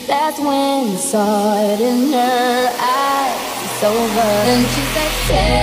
That's when I saw it in her eyes. It's over. And she said,